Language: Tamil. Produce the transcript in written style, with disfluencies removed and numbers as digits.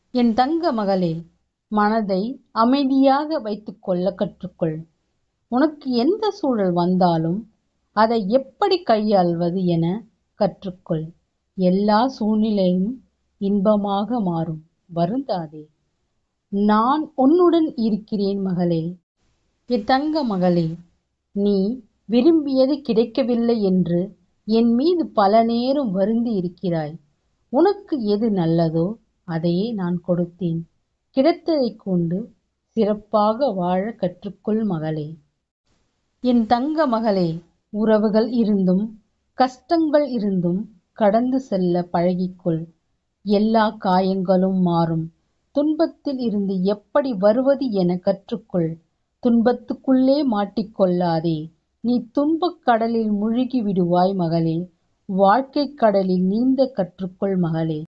என் தங்க மகளே, மனதை அமைதியாக வைத்துக்கொள்ள கற்றுக்கொள். உனக்கு எந்த சூழல் வந்தாலும் அதை எப்படி கையாள்வது என கற்றுக்கொள். எல்லா சூழ்நிலையும் இன்பமாக மாறும். வருந்தாதே. நான் உன்னுடன் இருக்கிறேன் மகளே. என் தங்க மகளே, நீ விரும்பியது கிடைக்கவில்லை என்று என் மீது பல நேரம் வருந்தி இருக்கிறாய். உனக்கு எது நல்லதோ அதையே நான் கொடுத்தேன். கிடைத்ததைக் கொண்டு சிறப்பாக வாழ கற்றுக்கொள் மகளே. என் தங்க மகளே, உறவுகள் இருந்தும் கஷ்டங்கள் இருந்தும் கடந்து செல்ல பழகிக்கொள். எல்லா காயங்களும் மாறும். துன்பத்தில் இருந்து எப்படி வருவது என கற்றுக்கொள். துன்பத்துக்குள்ளே மாட்டிக்கொள்ளாதே. நீ துன்பக் கடலில் முழுகி விடுவாய் மகளே. வாழ்க்கைக் கடலில் நீந்த கற்றுக்கொள் மகளே.